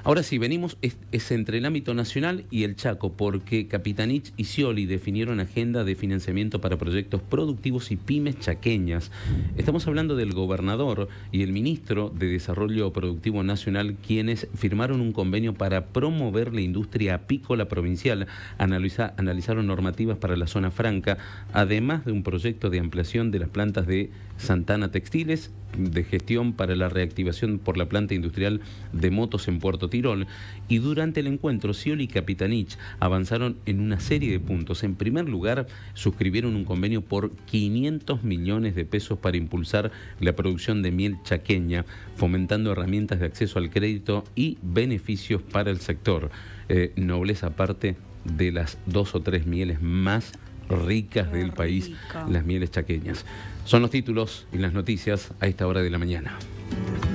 Ahora sí, venimos es entre el ámbito nacional y el Chaco, porque Capitanich y Scioli definieron agenda de financiamiento para proyectos productivos y pymes chaqueñas. Estamos hablando del gobernador y el ministro de Desarrollo Productivo Nacional, quienes firmaron un convenio para promover la industria apícola provincial, analizaron normativas para la zona franca, además de un proyecto de ampliación de las plantas de Santana Textiles, de gestión para la reactivación por la planta industrial de motos en Puerto Tirol. Y durante el encuentro, Scioli y Capitanich avanzaron en una serie de puntos. En primer lugar, suscribieron un convenio por 500 millones de pesos para impulsar la producción de miel chaqueña, fomentando herramientas de acceso al crédito y beneficios para el sector. Nobleza aparte de las 2 o 3 mieles más ricas del país, las mieles chaqueñas. Son los títulos y las noticias a esta hora de la mañana.